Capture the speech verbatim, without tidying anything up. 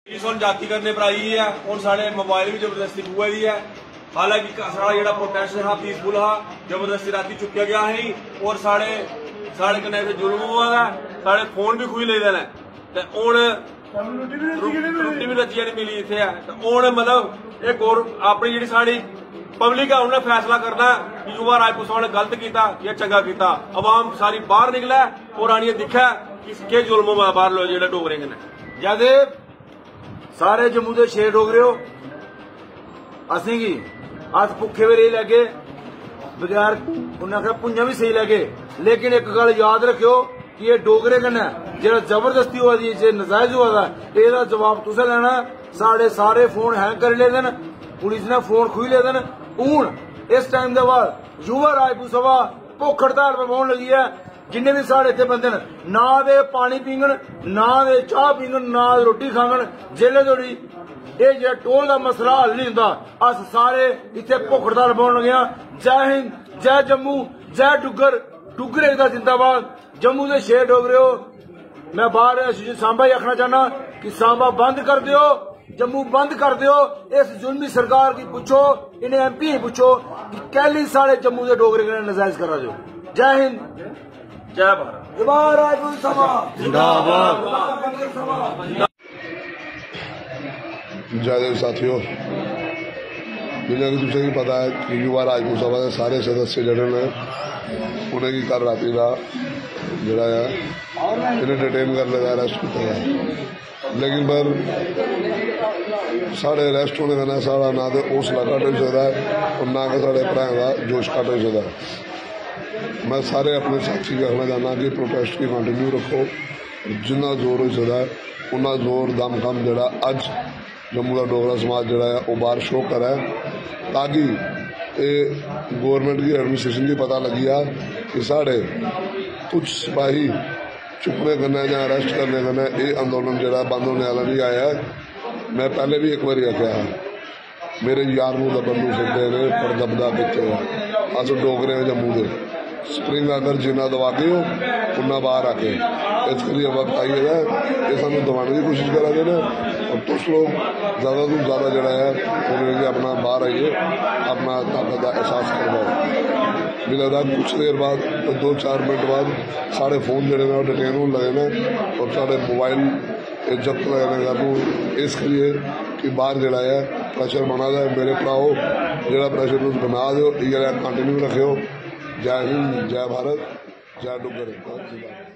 सुन जाति करने पर आई है और साढ़े मोबाइल भी जबरदस्ती हुआ दी है। हालांकि सारा जो प्रोटेस्ट था पीसफुल हा, जबरदस्ती राती चुकया गया है और साढ़े साढ़े कन्ने जुल्म हुआ है, साढ़े फोन भी खुई ले देने रोटी भी रजिया नहीं मिली इतने हूं मतलब एक और अपनी जी साड़ी पब्लिक है उन्हें फैसला करना कि युवा राजपूत ने गलत किया या चंगा किया। अवाम सारी बाहर निकला और आनिए दिखा कि जुल्म बाहर लो जो डोगरे ने जद सारे जम्मू के शेर डोगरे हो असी की अस भुखे भी रही लगे बगैर उन्हें आखिया भुंजा भी सही लगे, लेकिन एक गल याद रखियो कि ये डोगरे कन्नै जेड़ा जबरदस्ती हुआ दी जे नजायज हुआ दा एदा जवाब तुसें लेना। साढ़े सारे फोन हैंग कर ले देन, पुलिस ने फोन खुई ले देन। हूं इस टाइम के बाद युवा राजपूत सभा भुख हड़ताल पर बहुन लगी है। जिन्ने भी साढ़े इतने बंदे ना दे पानी पीगन, ना दे चाह पीगन, ना रोटी खागन, जेल्ले तोड़ी ये जो टोल का मसला हल नहीं होंदा अस सारे इतने भुख हड़ताल बहुन लगे। जय हिंद, जय जम्मू, जय डुगर, डुगर एकता जिंदाबाद। जम्मू के शेर डोगरे हो, मैं बाहर सांबा ही आखना चाहना कि सांबा बंद कर दियो, जम्मू बंद कर दियो। इस जुल्मी सरकार की पूछो, इन्हें एम पी पूछो कि कैली साढ़े जम्मू के डोगरे कन्नै नजायज करा दो। जय हिंद, जय भारत, युवा राजपूत सभा जिंदाबाद। जयदेव साथियों, जिन्हें कि तुझे पता है कि युवा राजपूत सभा के सारे सदस्य जड़े ने उन्हें की कल राती का जरा है इन्हें डिटेन कर लिया, अरेस्ट किया, लेकिन पर साढ़े अरेस्ट होने का साढ़ा ना तो हौसला घट हो सकता है और ना कि साढ़े भराएं का जोश घट हो सकता है। मैं सारे अपने साथी को कहना चाहना कि प्रोटेस्ट की कंटिन्यू रखो, जिन्ना जोर हो सकता है उन्ना जोर दम कम जरा अज जम्मू का डोगरा समाज जरा है वो बाहर शो करे, ताकि गवर्नमेंट की एडमिनिस्ट्रेशन की पता लगी है कि साढ़े कुछ सिपाही चुकने करने या अरेस्ट करने करने ये अंदोलन जरा बंद होने वाला नहीं आया है। मैं पहले भी एक बार आख्या है मेरे यार नूं बंदू सकते ने पर दबदा कितने अस डोगरे हैं जम्मू के स्प्रिंग अगर जिन्ना दवा के हो उन्ना बाहर आके इस करिए वक्त आई है ये सानू दबाने की कोशिश करा देना और तुम लोग ज़्यादा तो ज़्यादा जरा है उन्हें अपना बाहर आइए, अपना ताकत का एहसास करवाओ। मिला था कुछ देर बाद तो दो चार मिनट बाद साढ़े फोन जड़े ने डिटेन होने लगे ने और साढ़े मोबाइल जब्त लगे इस करिए कि बाहर जरा है प्रेशर बना है। मेरे भराओ जो प्रेशर बना दो, ये कंटिन्यू रखियो। जय हिंद, जय भारत, जय डुगर।